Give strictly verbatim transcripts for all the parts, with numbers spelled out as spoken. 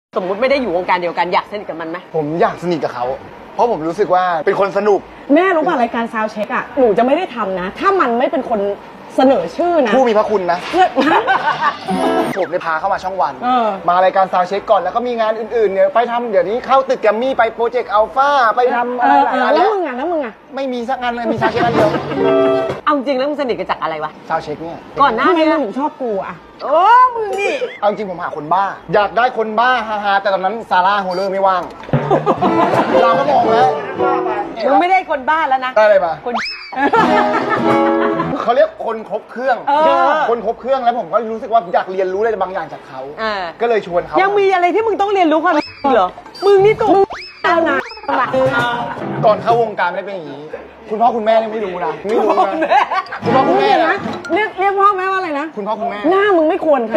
สมมุติไม่ได้อยู่วงการเดียวกันอยากสนิทกับมันไหมผมอยากสนิทกับเขาเพราะผมรู้สึกว่าเป็นคนสนุกแม่รู้ป่ะรายการซาวเช็คอ่ะหนูจะไม่ได้ทำนะถ้ามันไม่เป็นคนเสนอชื่อนะผู้มีพระคุณนะเพื่อผมได้พาเข้ามาช่องวันเออมารายการซาวเช็คก่อนแล้วก็มีงานอื่นๆเนี่ยไปทำเดี๋ยวนี้เข้าตึกแกรมมี่ไปโปรเจกต์อัลฟาไปทำอะไรหลายอันแล้แล้ว วมึงอ่ะแล้วมึงอ่ะไม่มีสักงานเลยมีซาวเช็คอันเดียวเอาจริงแล้วมึงสนิทกันจากอะไรวะซาวเช็คเนี่ยก่อนหน้าทำไมนี้มึงถึงชอบกูอ่ะโอ้มึงนี่เอาจริงผมหาคนบ้าอยากได้คนบ้าฮาๆแต่ตอนนั้นซาร่าโฮเลอร์ไม่ว่างเราก็มองแล้วมึงไม่ได้คนบ้าแล้วนะได้อะไรมาคนเขาเรียกคนครบเครื่องเออคนครบเครื่องแล้วผมก็รู้สึกว่าอยากเรียนรู้อะไรบางอย่างจากเขาอ่าก็เลยชวนเขายังมีอะไรที่มึงต้องเรียนรู้ความเหรอมึงนี่ตัวเอานะก่อนเข้าวงการไม่ได้เป็นอย่างนี้ คุณพ่อคุณแม่เนี่ยไม่รู้นะไม่รู้นะคุณพ่อคุณแม่นะนะเรียกเรียกพ่อแม่ว่าอะไรนะคุณพ่อคุณแม่หน้ามึงไม่ควรค่ะ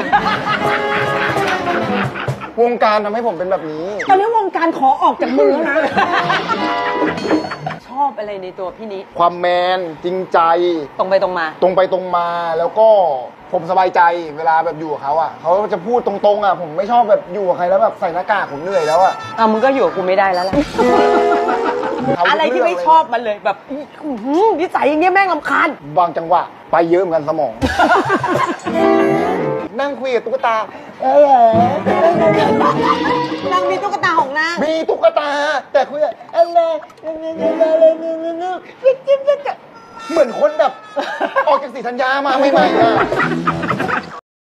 วงการทำให้ผมเป็นแบบนี้ตอนนี้วงการขอออกจากมือแล้วนะชอบอะไรในตัวพี่นี้ความแมนจริงใจตรงไปตรงมาตรงไปตรงมาแล้วก็ผมสบายใจเวลาแบบอยู่กับเขาอ่ะเขาจะพูดตรงๆอ่ะผมไม่ชอบแบบอยู่กับใครแล้วแบบใส่หน้ากากผมเหนื่อยแล้วอ่ะอ่ะมึงก็อยู่กับกูไม่ได้แล้วแหละอะไรที่ไม่ชอบมันเลยแบบอื้อหือนิสัยอย่างเงี้ยแม่งรำคาญบางจังหวะไปเยอะเหมือนกันสมอง นั่งคุยกับตุ๊กตาเออนางมีตุ๊กตาของนางมีตุ๊กตา แต่คุยกับอะไรเหมือนคนแบบ ออกจากสีธัญญามาใหม่ๆอ่ะ